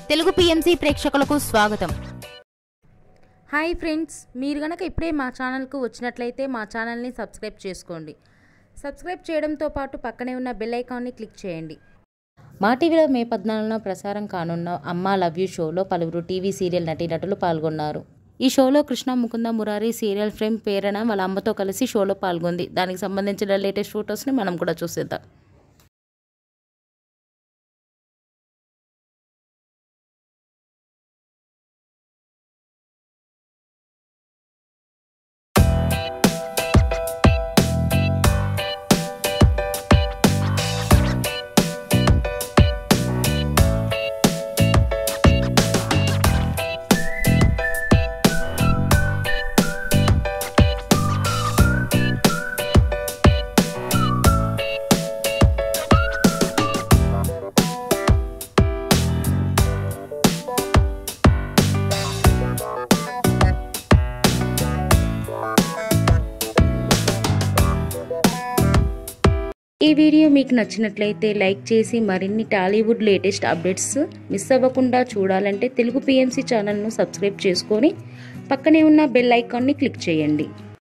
Telugu PMC ప్రేక్షకులకు స్వాగతం. Hi friends, మీరు గనక ఇప్పుడే మా ఛానల్కు వచ్చినట్లయితే మా ఛానల్ని సబ్స్క్రైబ్ చేసుకోండి. సబ్స్క్రైబ్ చేయడంతో పాటు పక్కనే ఉన్న బెల్ ఐకాన్ని క్లిక్ చేయండి. మా టీవీలో మే 14న ప్రసారం కానున్న అమ్మ లవ్ యూ షోలో పలువురు టీవీ సీరియల్ నటీనటులు పాల్గొన్నారు. ఈ షోలో కృష్ణ, ముకుంద, మురారి సీరియల్ ఫేమ్ ప్రేరణ వాళ్ళ అమ్మతో కలిసి షోలో పాల్గొంది. దానికి సంబంధించిన లేటెస్ట్ ఫొటోస్ని మనం కూడా చూసేద్దాం. ఈ వీడియో మీకు నచ్చినట్లయితే లైక్ చేసి మరిన్ని టాలీవుడ్ లేటెస్ట్ అప్డేట్స్ మిస్ అవ్వకుండా చూడాలంటే తెలుగు పిఎంసి ఛానల్ను సబ్స్క్రైబ్ చేసుకొని పక్కనే ఉన్న బెల్ ఐకాన్ని క్లిక్ చేయండి.